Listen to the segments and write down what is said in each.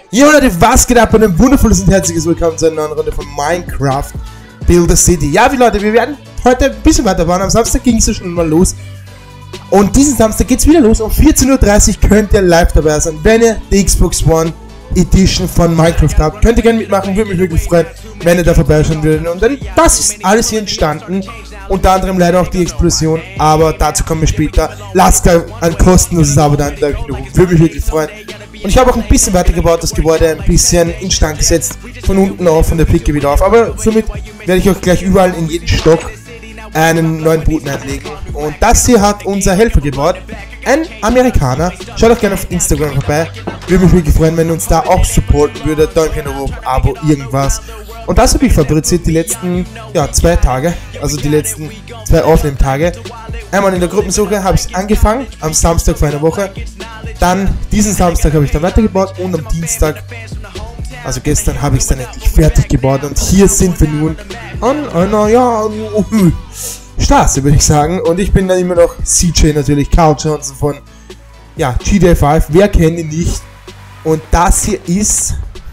Jo Leute, was geht ab und ein wundervolles und herzliches Willkommen zu einer neuen Runde von Minecraft Builder City. Ja, wie Leute, wir werden heute ein bisschen weiter bauen. Am Samstag ging es ja schon mal los. Und diesen Samstag geht es wieder los. Um 14:30 Uhr könnt ihr live dabei sein. Wenn ihr die Xbox One Edition von Minecraft habt, könnt ihr gerne mitmachen. Würde mich wirklich freuen, wenn ihr da vorbeischauen würdet. Und dann, das ist alles hier entstanden. Unter anderem leider auch die Explosion, aber dazu kommen wir später. Lasst da ein kostenloses Abo da. Würde mich wirklich freuen. Und ich habe auch ein bisschen weitergebaut, das Gebäude ein bisschen instand gesetzt. Von unten auf, von der Picke wieder auf. Aber somit werde ich auch gleich überall in jeden Stock einen neuen Boden einlegen. Und das hier hat unser Helfer gebaut. Ein Amerikaner. Schaut auch gerne auf Instagram vorbei. Würde mich wirklich freuen, wenn ihr uns da auch supporten würdet. Däumchen nach oben, Abo, irgendwas. Und das habe ich fabriziert die letzten 2 Tage. Also die letzten 2 Aufnehmtage. Einmal in der Gruppensuche habe ich angefangen, am Samstag vor einer Woche. Dann diesen Samstag habe ich dann weitergebaut und am Dienstag, also gestern, habe ich es dann endlich fertig gebaut. Und hier sind wir nun an einer, Straße, würde ich sagen. Und ich bin dann immer noch CJ natürlich, Carl Johnson von GTA 5. Wer kennt ihn nicht? Und das hier ist...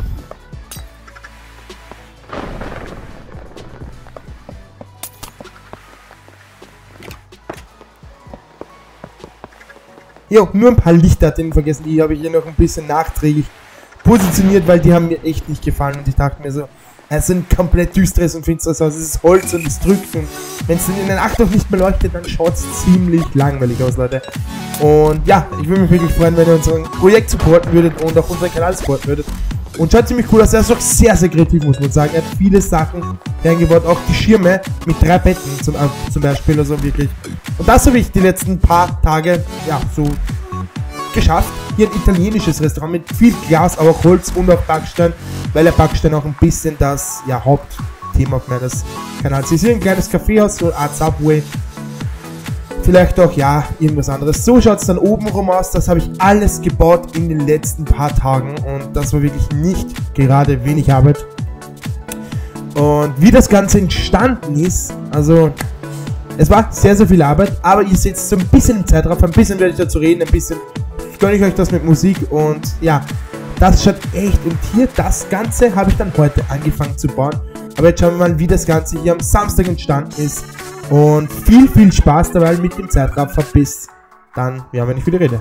Jo, nur ein paar Lichterten vergessen, die habe ich hier noch ein bisschen nachträglich positioniert, weil die haben mir echt nicht gefallen und ich dachte mir so, es ist ein komplett düsteres und finsteres Haus, es ist Holz und es drückt und wenn es dann in der Nacht noch nicht mehr leuchtet, dann schaut es ziemlich langweilig aus, Leute. Und ja, ich würde mich wirklich freuen, wenn ihr unser Projekt supporten würdet und auch unseren Kanal supporten würdet. Und schaut ziemlich cool aus, er ist auch sehr, sehr kreativ, muss man sagen. Er hat viele Sachen eingebaut, auch die Schirme mit 3 Betten zum Beispiel, also wirklich. Und das habe ich die letzten paar Tage, so geschafft. Hier ein italienisches Restaurant mit viel Glas, aber auch Holz und auch Backstein, weil der Backstein auch ein bisschen das Hauptthema meines Kanals ist. Hier ein kleines Kaffeehaus, so eine Art Subway. Vielleicht auch, irgendwas anderes. So schaut es dann oben rum aus. Das habe ich alles gebaut in den letzten paar Tagen. Und das war wirklich nicht gerade wenig Arbeit. Und wie das Ganze entstanden ist, also es war sehr, sehr viel Arbeit. Aber ihr seht so ein bisschen im Zeitraffer. Ein bisschen werde ich dazu reden. Ein bisschen gönne ich euch das mit Musik. Und das schaut echt. Und hier, das Ganze habe ich dann heute angefangen zu bauen. Aber jetzt schauen wir mal, wie das Ganze hier am Samstag entstanden ist. Und viel, viel Spaß dabei mit dem Zeitraffer bis dann, wenn ich wieder rede.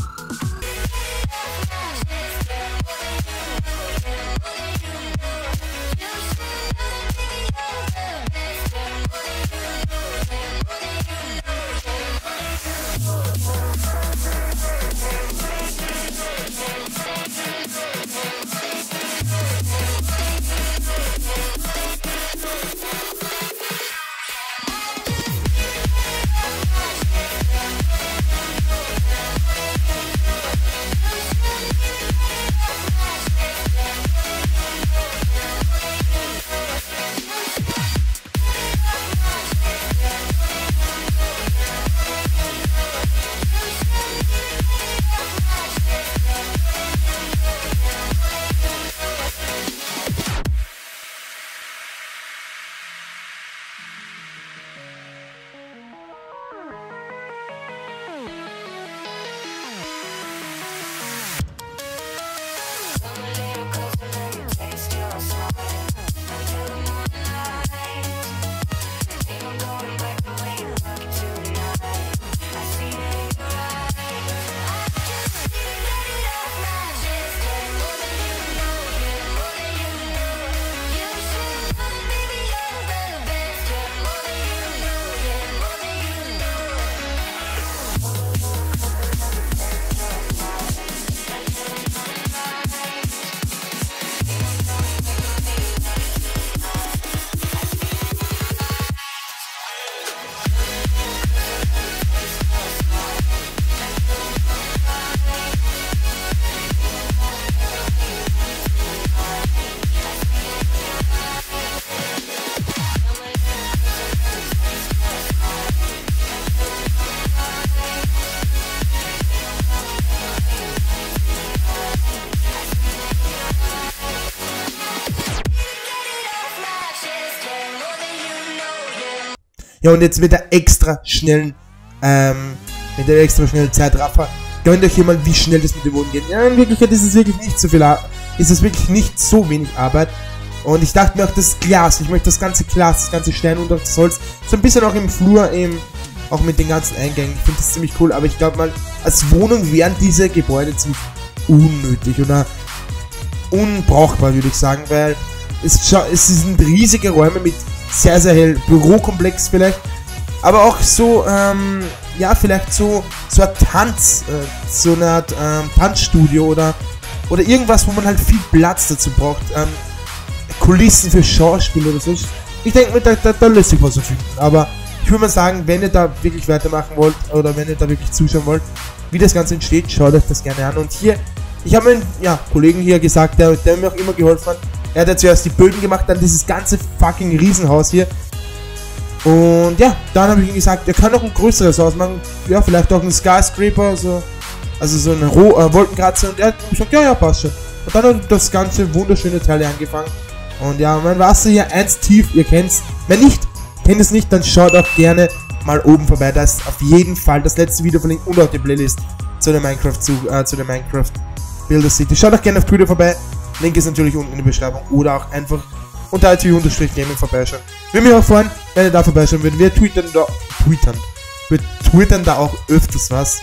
Ja, und jetzt mit der extra schnellen Zeitraffer. Gönnt euch hier mal, wie schnell das mit dem Boden geht. Ja, in Wirklichkeit ist es wirklich nicht so viel ist es wirklich nicht so wenig Arbeit. Und ich dachte mir auch das Glas, ich möchte das ganze Glas, das ganze Stein und auch das Holz, so ein bisschen auch im Flur, auch mit den ganzen Eingängen. Ich finde das ziemlich cool, aber ich glaube mal, als Wohnung wären diese Gebäude ziemlich unnötig oder unbrauchbar, würde ich sagen, weil es sind riesige Räume mit sehr, sehr hell, Bürokomplex vielleicht, aber auch so, ja, vielleicht so ein Tanz, so eine Art Tanzstudio oder irgendwas, wo man halt viel Platz dazu braucht, Kulissen für Schauspiel oder so. Ich denke mir, da lässt sich was finden. Aber ich würde mal sagen, wenn ihr da wirklich weitermachen wollt oder wenn ihr da wirklich zuschauen wollt, wie das Ganze entsteht, schaut euch das gerne an. Und hier, ich habe meinen Kollegen hier gesagt, der mir auch immer geholfen hat. Er hat ja zuerst die Böden gemacht, dann dieses ganze fucking Riesenhaus hier. Und ja, dann habe ich ihm gesagt, er kann noch ein größeres Haus machen. Ja, vielleicht auch einen Skyscraper, also so einen Wolkenkratzer. Und er hat gesagt, ja, passt schon. Und dann hat das ganze wunderschöne Teil angefangen. Und ja, mein Wasser hier 1 tief, ihr kennt's. Wenn nicht, kennt es nicht, dann schaut auch gerne mal oben vorbei. Da ist auf jeden Fall das letzte Video verlinkt und auch die Playlist zu der Minecraft Builder City. Schaut auch gerne auf Twitter vorbei. Link ist natürlich unten in der Beschreibung. Oder auch einfach unter IT_Gaming vorbeischauen. Würde mich auch freuen, wenn ihr da vorbeischauen würdet. Wir twittern da auch öfters was.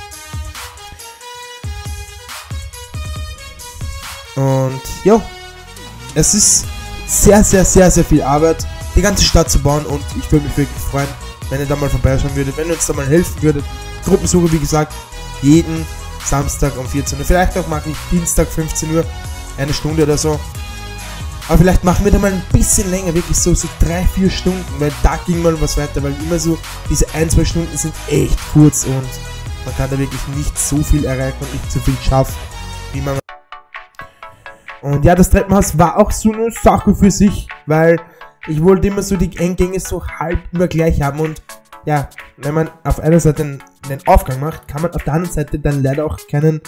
Und jo, es ist sehr, sehr, sehr, sehr viel Arbeit, die ganze Stadt zu bauen, und ich würde mich wirklich freuen, wenn ihr da mal vorbeischauen würdet, wenn ihr uns da mal helfen würdet. Gruppensuche, wie gesagt, jeden Samstag um 14 Uhr. Vielleicht auch mache ich Dienstag 15 Uhr, eine Stunde oder so. Aber vielleicht machen wir da mal ein bisschen länger, wirklich so 3-4 Stunden, weil da ging mal was weiter, weil immer so diese 1-2 Stunden sind echt kurz und man kann da wirklich nicht so viel erreichen und nicht so viel schaffen, wie man. Und ja, das Treppenhaus war auch so eine Sache für sich, weil ich wollte immer so die Eingänge so halb immer gleich haben. Und ja, wenn man auf einer Seite einen Aufgang macht, kann man auf der anderen Seite dann leider auch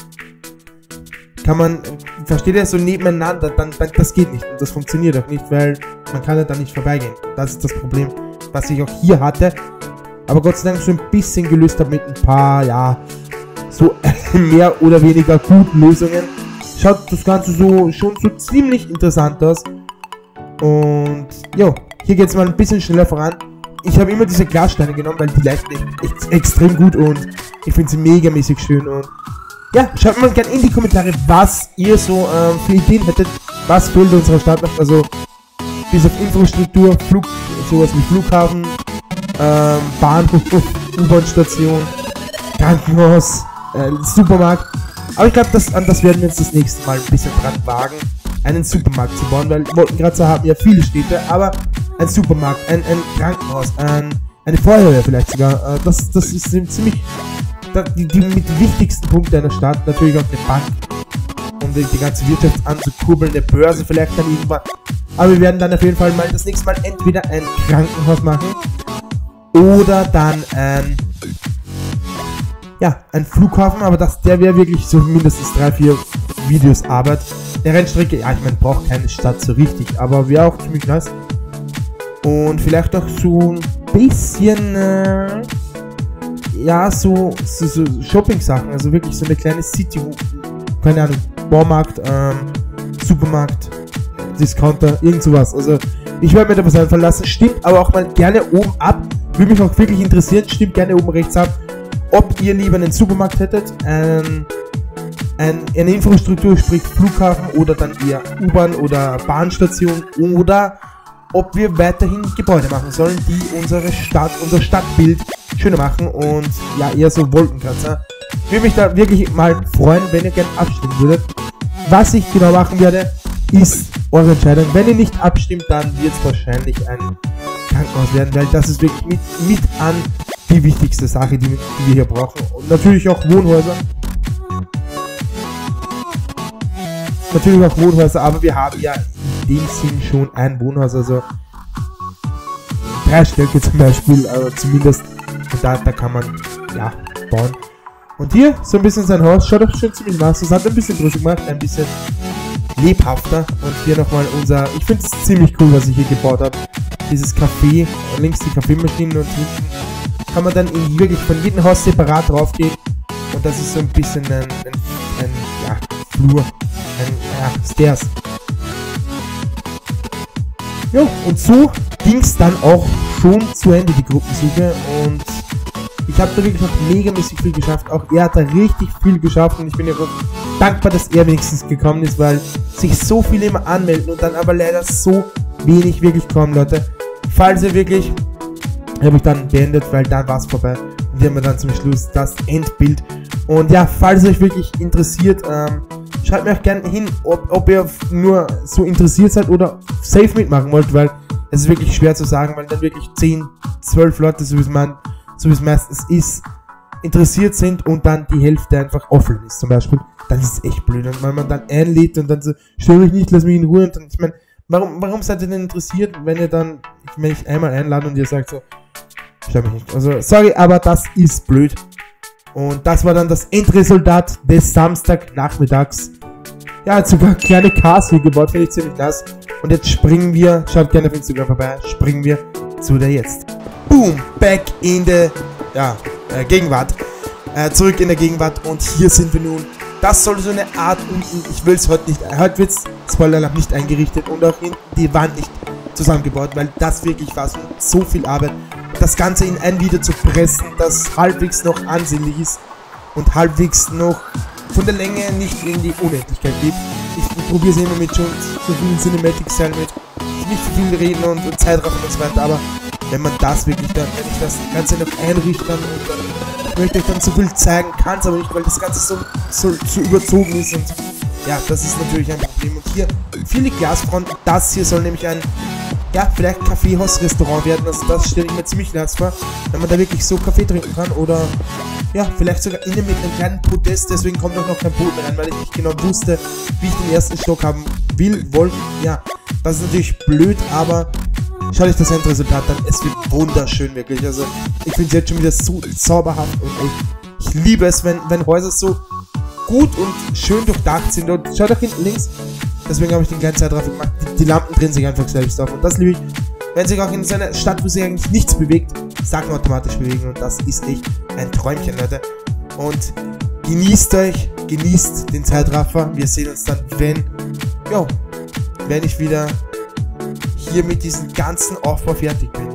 versteht ihr, so nebeneinander, dann das geht nicht und das funktioniert auch nicht, weil man kann ja dann nicht vorbeigehen. Das ist das Problem, was ich auch hier hatte, aber Gott sei Dank so ein bisschen gelöst habe mit ein paar, ja, so mehr oder weniger guten Lösungen. Schaut das Ganze schon so ziemlich interessant aus. Und jo, hier geht es mal ein bisschen schneller voran. Ich habe immer diese Glassteine genommen, weil die leuchten echt extrem gut und ich finde sie megamäßig schön. Und ja, schreibt mal gerne in die Kommentare, was ihr so für Ideen hättet. Was fehlt unserer Stadt noch? Also bis auf Infrastruktur, sowas wie Flughafen, Bahnhof, U-Bahn-Station, Krankenhaus, Supermarkt. Aber ich glaube, an das werden wir uns das nächste Mal ein bisschen dran wagen, einen Supermarkt zu bauen, weil Wolkenkratzer haben ja viele Städte, aber ein Supermarkt, ein Krankenhaus, eine Feuerwehr vielleicht sogar, das ist ziemlich die mit wichtigsten Punkten einer Stadt, natürlich auch eine Bank, um die ganze Wirtschaft anzukurbeln, eine Börse vielleicht dann irgendwann. Aber wir werden dann auf jeden Fall mal das nächste Mal entweder ein Krankenhaus machen oder dann ein Flughafen, aber der wäre wirklich so mindestens 3-4 Videos Arbeit. Der Rennstrecke, ja, ich meine, braucht keine Stadt so richtig, aber wäre auch ziemlich nice. Und vielleicht auch so ein bisschen, so Shopping-Sachen, also wirklich so eine kleine City, keine Ahnung, Baumarkt, Supermarkt, Discounter, irgend sowas. Also ich werde mir da was einfallen lassen. Stimmt aber auch mal gerne oben ab, würde mich auch wirklich interessieren, stimmt gerne oben rechts ab, ob ihr lieber einen Supermarkt hättet, eine Infrastruktur, sprich Flughafen oder dann eher U-Bahn oder Bahnstation, oder ob wir weiterhin Gebäude machen sollen, die unser Stadtbild schöner machen und ja, eher so Wolkenkratzer. Ich würde mich da wirklich mal freuen, wenn ihr gerne abstimmen würdet. Was ich genau machen werde, ist eure Entscheidung. Wenn ihr nicht abstimmt, dann wird es wahrscheinlich ein Krankenhaus werden, weil das ist wirklich mit an die wichtigste Sache, die wir hier brauchen. Und natürlich auch Wohnhäuser. Aber wir haben ja in dem Sinn schon ein Wohnhaus, also 3 Stöcke zum Beispiel, aber zumindest da kann man ja bauen. Und hier so ein bisschen sein Haus, schaut auch schon ziemlich nice. Das hat ein bisschen größer gemacht, ein bisschen lebhafter. Und hier nochmal ich finde es ziemlich cool, was ich hier gebaut habe. Dieses Café, links die Kaffeemaschine und hinten kann man dann wirklich von jedem Haus separat drauf gehen. Und das ist so ein bisschen ein Flur, Stairs. Ja, und so ging es dann auch schon zu Ende, die Gruppensuche. Und ich habe da wirklich noch megamäßig viel geschafft. Auch er hat da richtig viel geschafft. Und ich bin ja auch dankbar, dass er wenigstens gekommen ist, weil sich so viele immer anmelden und dann aber leider so wenig wirklich kommen, Leute. Falls ihr wirklich, habe ich dann beendet, weil dann war es vorbei. Und hier haben wir dann zum Schluss das Endbild. Und ja, falls euch wirklich interessiert, schreibt mir auch gerne hin, ob ihr nur so interessiert seid oder safe mitmachen wollt, weil es ist wirklich schwer zu sagen, weil dann wirklich 10, 12 Leute, so wie es meistens ist, interessiert sind und dann die Hälfte einfach offline ist zum Beispiel. Dann ist es echt blöd. Und wenn man dann einlädt und dann so, stör mich nicht, lass mich in Ruhe. Und dann, ich meine, warum seid ihr denn interessiert, wenn ich einmal einlade und ihr sagt so, stör mich nicht. Also, sorry, aber das ist blöd. Und das war dann das Endresultat des Samstagnachmittags. Ja, hat sogar kleine Cars hier gebaut, finde ich ziemlich nass. Und jetzt springen wir, schaut gerne auf Instagram vorbei, springen wir zu der Jetzt. Boom, back in the, Gegenwart. Zurück in der Gegenwart und hier sind wir nun. Das soll so eine Art unten, ich will es heute wird es, Spoiler-Alarm, nicht eingerichtet und auch hinten die Wand nicht zusammengebaut, weil das wirklich war so viel Arbeit. Das Ganze in ein Video zu pressen, das halbwegs noch ansehnlich ist und halbwegs noch von der Länge nicht in die Unendlichkeit geht. Ich probiere es immer mit schon so vielen Cinematic-Style mit, nicht so viel reden und Zeitraffen und so weiter, aber wenn man das wirklich dann, wenn ich das Ganze noch einrichte und dann möchte ich dann so viel zeigen, kann es aber nicht, weil das Ganze so überzogen ist und ja, das ist natürlich ein Problem. Und hier viele Glasfronten, das hier soll nämlich ein, ja, vielleicht Kaffeehaus-Restaurant werden, also das stelle ich mir ziemlich nice vor, wenn man da wirklich so Kaffee trinken kann oder ja, vielleicht sogar innen mit einem kleinen Podest, deswegen kommt auch noch kein Boden rein, weil ich nicht genau wusste, wie ich den ersten Stock haben wollte, ja, das ist natürlich blöd, aber schaut euch das Endresultat an, es wird wunderschön wirklich, also ich finde es jetzt schon wieder so zauberhaft und ich liebe es, wenn Häuser so gut und schön durchdacht sind und schaut euch hinten links, deswegen habe ich den kleinen Zeitraffer gemacht, die Lampen drehen sich einfach selbst auf und das liebe ich, wenn sich auch in so einer Stadt, wo sich eigentlich nichts bewegt, Sachen automatisch bewegen und das ist echt ein Träumchen, Leute. Und genießt den Zeitraffer, wir sehen uns dann, wenn ich wieder hier mit diesem ganzen Aufbau fertig bin.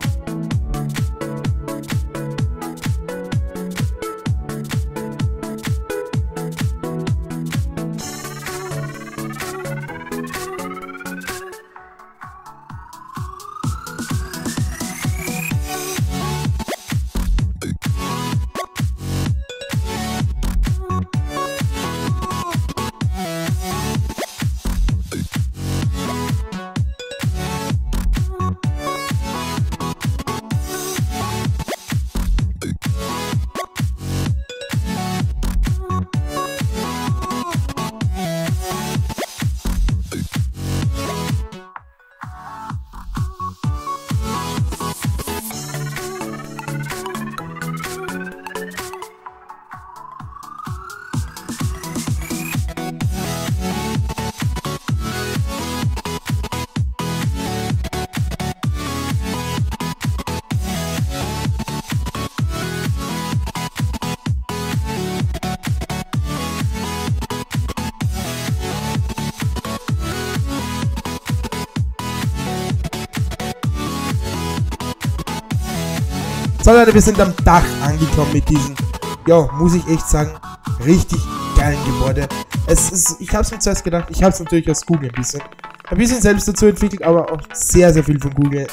So Leute, wir sind am Dach angekommen mit diesem, muss ich echt sagen, richtig geilen Gebäude. Ich habe es mir zuerst gedacht, ich habe es natürlich aus Google ein bisschen selbst dazu entwickelt, aber auch sehr, sehr viel von Google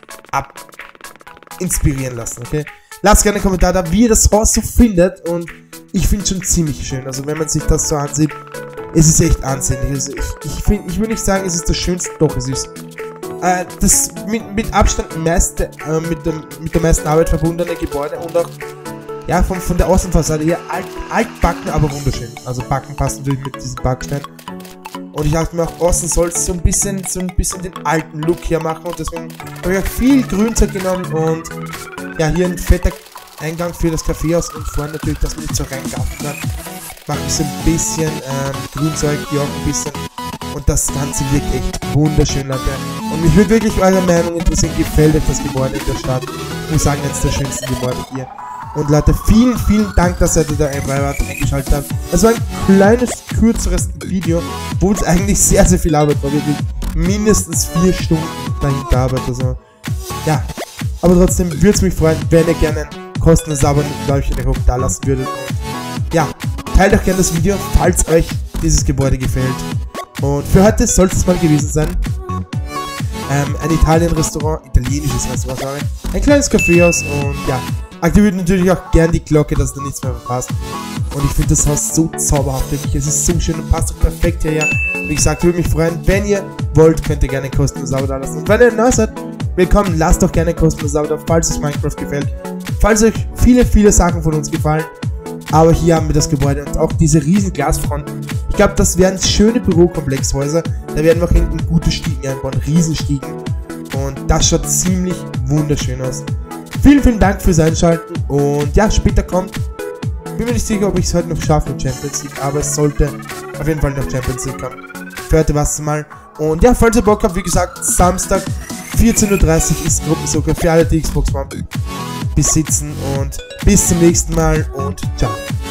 inspirieren lassen, okay? Lasst gerne einen Kommentar da, wie ihr das Haus so findet und ich finde es schon ziemlich schön, also wenn man sich das so ansieht, es ist echt ansehnlich, also ich will nicht sagen, es ist das Schönste, doch es ist das mit Abstand mit der meisten Arbeit verbundene Gebäude und auch von der Außenfassade her altbacken, aber wunderschön. Also Backen passt natürlich mit diesem Backstein. Und ich dachte mir auch, außen soll es so ein bisschen den alten Look hier machen und deswegen habe ich auch viel Grünzeug genommen und ja, hier ein fetter Eingang für das Kaffeehaus und vorne natürlich, dass man nicht so reingaffen kann. Mache ich so ein bisschen Grünzeug hier auch ein bisschen. Und das Ganze wirkt echt wunderschön, Leute. Und mich würde wirklich eure Meinung interessieren, gefällt euch das Gebäude in der Stadt? Ich muss sagen, eines der schönsten Gebäude hier. Und Leute, vielen, vielen Dank, dass ihr da eingeschaltet habt. Es war ein kleines, kürzeres Video, wo es eigentlich sehr, sehr viel Arbeit war. Wirklich mindestens 4 Stunden dahinter Arbeit. Also, ja. Aber trotzdem würde es mich freuen, wenn ihr gerne ein kostenloses Abo und ein Däumchen nach oben da lassen würdet. Und ja, teilt auch gerne das Video, falls euch dieses Gebäude gefällt. Und für heute soll es mal gewesen sein. Ein italienisches Restaurant, sorry. Ein kleines Kaffeehaus und ja, aktiviert natürlich auch gerne die Glocke, dass da nichts mehr verpasst. Und ich finde das Haus so zauberhaft, wirklich. Es ist so schön und passt auch perfekt hierher. Wie gesagt, würde mich freuen, wenn ihr wollt, könnt ihr gerne ein kostenloses Abo da lassen. Und wenn ihr neu seid, willkommen, lasst doch gerne ein kostenloses Abo da, falls euch Minecraft gefällt. Falls euch viele, viele Sachen von uns gefallen. Aber hier haben wir das Gebäude und auch diese riesen Glasfronten. Ich glaube, das wären schöne Bürokomplexhäuser. Da werden wir auch hinten gute Stiegen einbauen, Riesenstiegen. Und das schaut ziemlich wunderschön aus. Vielen, vielen Dank fürs Einschalten. Und ja, später kommt, bin mir nicht sicher, ob ich es heute noch schaffe mit Champions League, aber es sollte auf jeden Fall noch Champions League kommen. Für heute war's mal. Und ja, falls ihr Bock habt, wie gesagt, Samstag 14:30 Uhr ist Gruppensuche für alle, die Xbox One besitzen. Und bis zum nächsten Mal und ciao.